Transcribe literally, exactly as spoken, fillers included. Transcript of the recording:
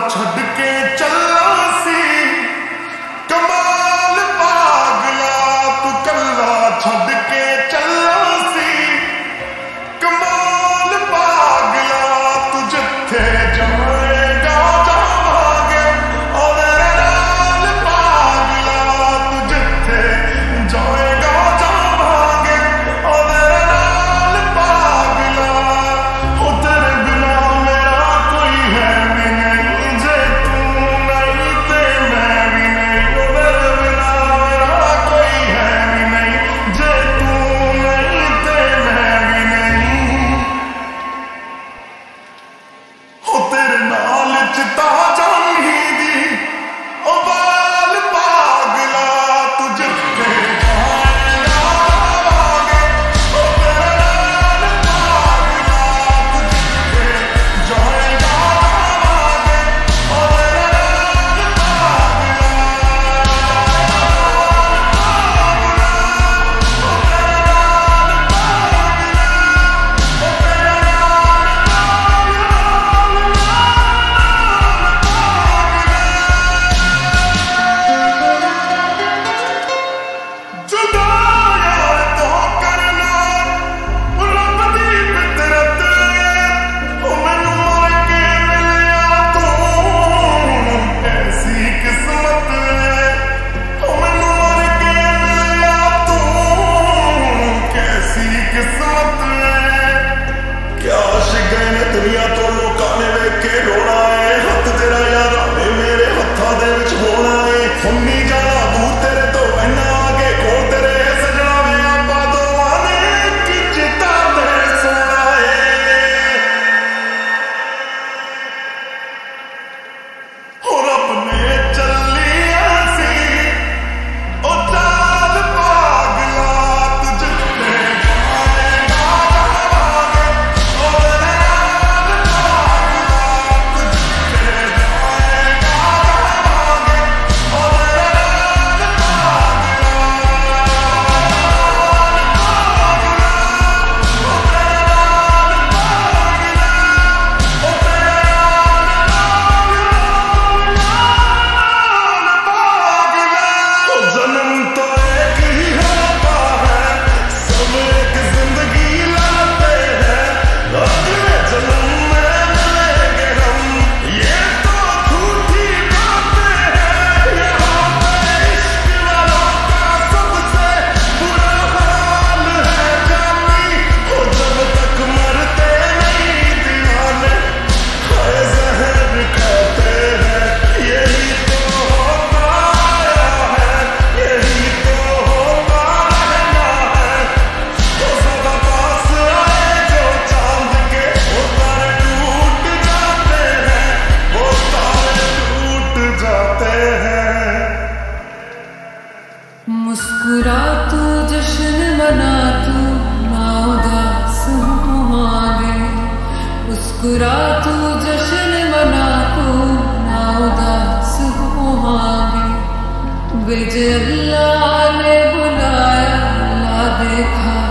छड़ के चला सी कमाल पागला तू कल्ला छड़ के चला सी कमाल पागला तू जिथे जाएगा जावांगे और नाल पागला तू जिथे जाएगा जावांगे और नाल पागला हो तेरे बिना मेरा कोई है भी नहीं जे तू नहीं ते मैं भी नहीं हो तेरे बिना मेरा कोई है भी नहीं जे तू नहीं ते मैं भी नहीं हो तेरे नाल चिता जानी दी ओ बाल पागला तू जिथे जाएगा जावांगे ओ तेरे नाल पागला तू जिथे जाएगा जावांगे ओ तेरे नाल पागला जुदा यार तो करना रब दी फितरत ओ मैनू मर के मिलिया तू कैसी किस्मत ओ मैनू मर के मिलिया तू कैसी किस्मत क्या शिकन ने दुनिया तो लोकां ने वेख के रोना है हथ तेरा यारा ने मेरे हत्थां दे विच होना है हुन्नी जाना दूर तेरे तो इन्ना आगे कोल तेरे सजना वे आपां दोवां ने कि चिता ते सोना है हो रब ने चलिया सी ओ चाल पागला तू जिथे जाएगा जावांगे ओ नाल पागला तू जिथे जाएगा जावांगे ओ नाल पागला जन्म तो एक ही होता है सब एक जिंदगी लाते हैं अगले जन्म में मिलेंगे हम ये तो झूठी बातें हैं यहाँ पे इश्क वालों का सबसे बुरा हाल है जानी हो जब तक मरते नहीं दीवाने खाए जहर खाते हैं यही तो होता आया है यही तो होता रहना है हो ज्यादा पास आए जो चांद के वो तारे टूट जाते हैं वो तारे टूट जाते हैं मुस्कुरा तू जश्न मना तू ना उदास होवांगे मुस्कुरा तू जश्न मना तू ना उदास होवांगे बिज अल्लाह ने बुलाया ला देखा